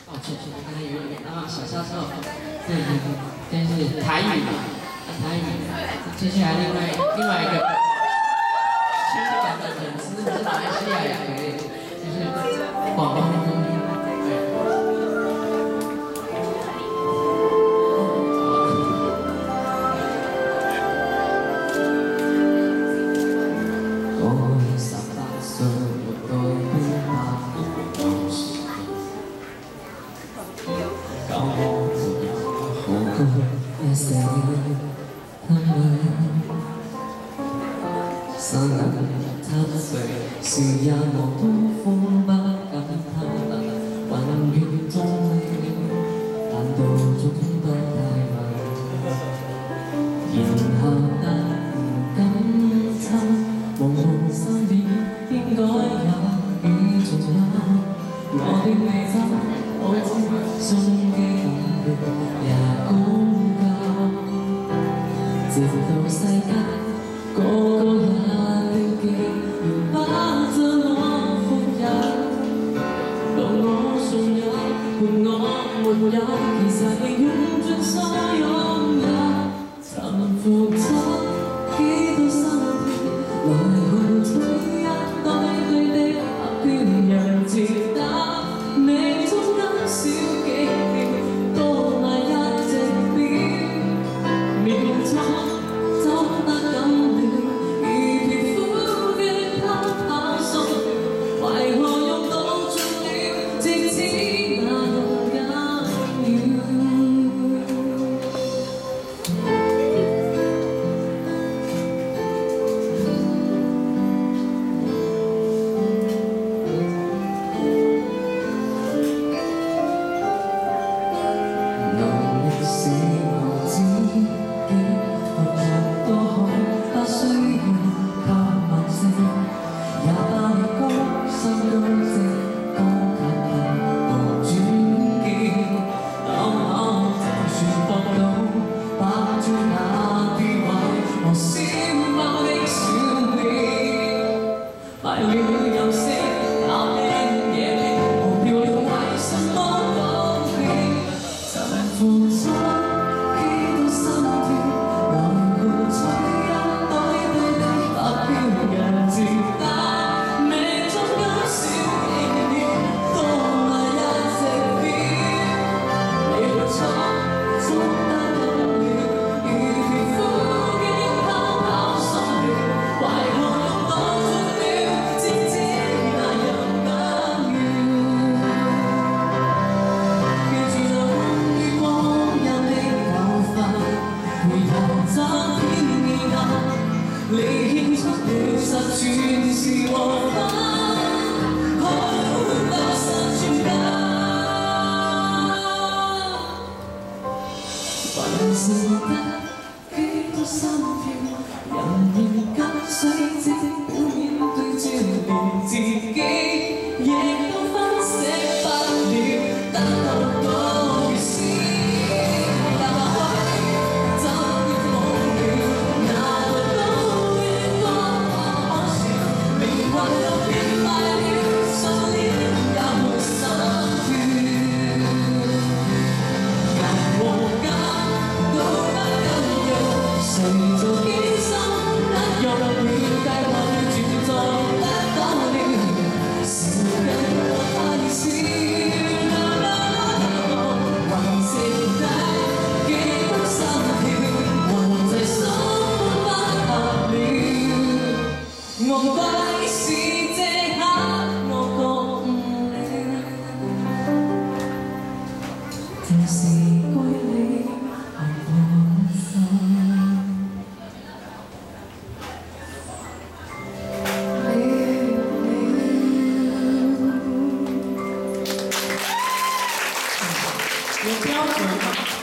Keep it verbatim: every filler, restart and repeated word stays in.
抱歉，刚才有点啊小销售，对对对，这是台语嘛，台语。接下来另外另外一个香港的粉丝是马来西亚也可以，就是广东的。 三十七歲，時也無多風不敢他，雲雨中你，難道總不太慢？然後突然感嘆，茫茫三點應該也已重啱。我的美酒，我中的也高價，直到世界個個也。 沒有，其實已用盡所擁有，沉浮咗幾多心跳，來回推一對對的白飄揚接打，你中間少幾秒，多買一隻表，秒錯走得咁亂，而皮膚嘅泡泡鬆，為何用到盡了，直至那日。 你獻出了十全是和分，好多失專家，還是得幾多心跳，人面間水晶表演對照連自己，亦都分析不了，等到個月先。 我怪是這刻我覺悟了，就是歸你係我心。有標準嗎？